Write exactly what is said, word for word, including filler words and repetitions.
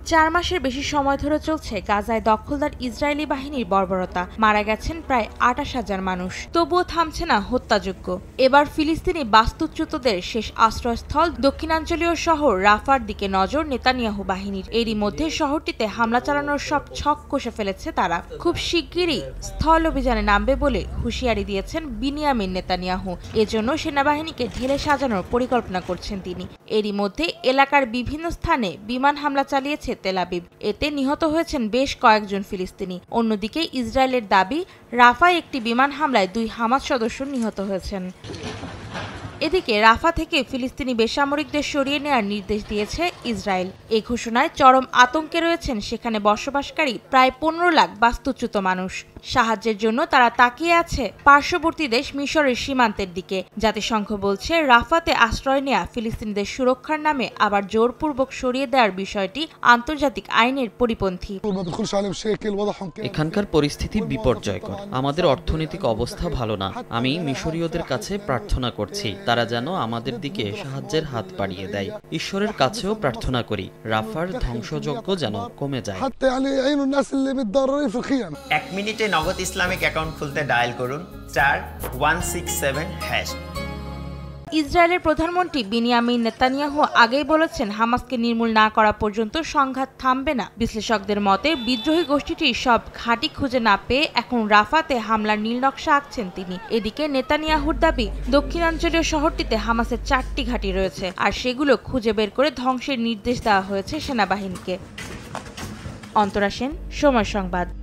চার মাসের বেশি সময় ধরে চলছে গাজায় দখলদার ইসরায়েলি বাহিনীর বর্বরতা। মারা গেছেন প্রায় আটাশ হাজার মানুষ, তবুও থামছে না হত্যাযজ্ঞ। এবার ফিলিস্তিনি বাস্তুচ্যুতদের শেষ আশ্রয়স্থল দক্ষিণাঞ্চলীয় শহর রাফার দিকে নজর নেতানিয়াহু বাহিনীর। এরই মধ্যে শহরটিতে হামলা চালানোর সব ছক কষে ফেলেছে তারা। খুব শিগগিরই স্থল অভিযানে নামবে বলে হুঁশিয়ারি দিয়েছেন বিনিয়ামিন নেতানিয়াহু। এজন্য সেনাবাহিনীকে ঢেলে সাজানোর পরিকল্পনা করছেন তিনি। এরই মধ্যে এলাকার বিভিন্ন স্থানে বিমান হামলা চালিয়েছে তেল আবিব। এতে নিহত হয়েছেন বেশ কয়েকজন ফিলিস্তিনি। অন্যদিকে ইসরায়েলের দাবি, রাফায় একটি বিমান হামলায় দুই হামাস সদস্য নিহত হয়েছেন। এদিকে রাফা থেকে ফিলিস্তিনি বেসামরিকদের সরিয়ে নেওয়ার নির্দেশ দিয়েছে ইসরায়েল। এই ঘোষণায় চরম আতঙ্কে রয়েছেন সেখানে বসবাসকারী প্রায় পনেরো লাখ বাস্তুচ্যুত মানুষ। সাহায্যের জন্য তারা তাকিয়ে আছে পার্শ্ববর্তী দেশ মিশরের সীমান্তের দিকে। জাতিসংঘ বলছে, রাফাতে আশ্রয় নেয়া ফিলিস্তিনিদের সুরক্ষার নামে আবার জোরপূর্বক সরিয়ে দেওয়ার বিষয়টি আন্তর্জাতিক আইনের পরিপন্থী। এখানকার পরিস্থিতি বিপর্যয়কর। আমাদের অর্থনৈতিক অবস্থা ভালো না। আমি মিশরীয়দের কাছে প্রার্থনা করছি তারা যেন আমাদের দিকে সাহায্যের হাত বাড়িয়ে দেয়। ঈশ্বরের কাছেও প্রার্থনা করি রাফার ধ্বংসযজ্ঞ যেন কমে যায়। এক মিনিটে নগদ ইসলামিক অ্যাকাউন্ট খুলতে ডায়াল করুন star one six seven hash. ইসরায়েলের প্রধানমন্ত্রী বিনিয়ামিন নেতানিয়াহু আগেই বলেছেন, হামাসকে নির্মূল না করা পর্যন্ত সংঘাত থামবে না। বিশ্লেষকদের মতে, বিদ্রোহী গোষ্ঠীটির সব ঘাঁটি খুঁজে না পেয়ে এখন রাফাতে হামলার নীলনকশা আঁকছেন তিনি। এদিকে নেতানিয়াহুর দাবি, দক্ষিণাঞ্চলীয় শহরটিতে হামাসের চারটি ঘাঁটি রয়েছে, আর সেগুলো খুঁজে বের করে ধ্বংসের নির্দেশ দেওয়া হয়েছে সেনাবাহিনীকে। অন্তরা সেন, সময় সংবাদ।